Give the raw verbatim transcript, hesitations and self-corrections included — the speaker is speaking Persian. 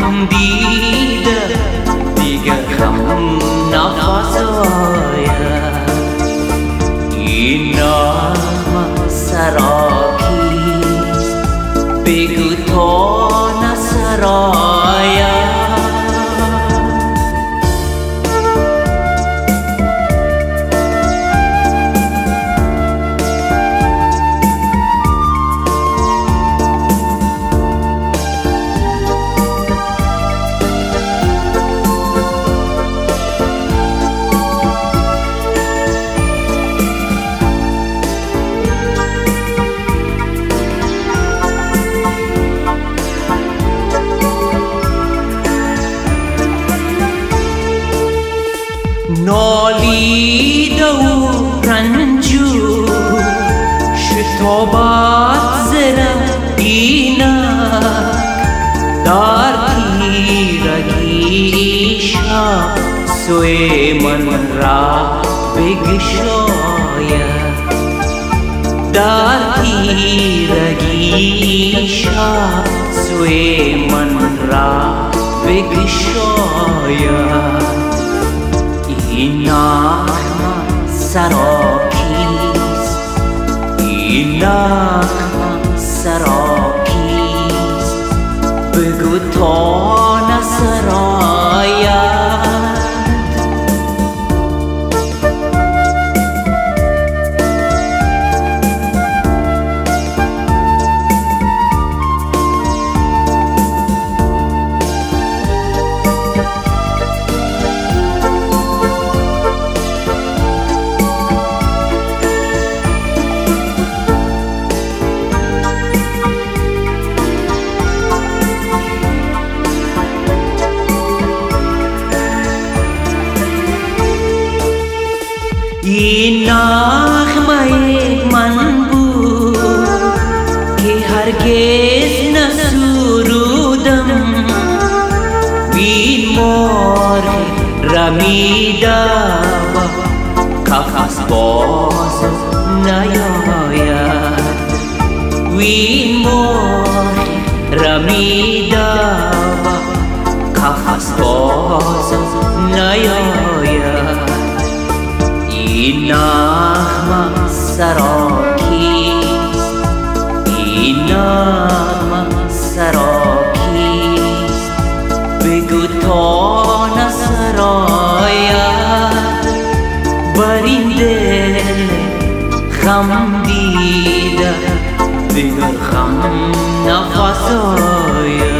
غم دیده دیگر غم نفزاید. این نغمه سراکیست بگو تا نسراید. نالیده و رنجور شتابت زره اینک در تیرگی شب سوی من را بگشاید. در تیرگی شب سوی من را بگشاید. این نغمه سراکیست این نغمه سراکیست بگو تا نسراید. این نغمه من بود که هرگز نسرودم. این مرغ رمیده و قفس باز نیاید. این مرغ رمیده و قفس باز نیاید. این نغمه سراکیست این نغمه سراکیست بگو تا نسراید. بر این دل غم دیده دیگر غم نفزاید.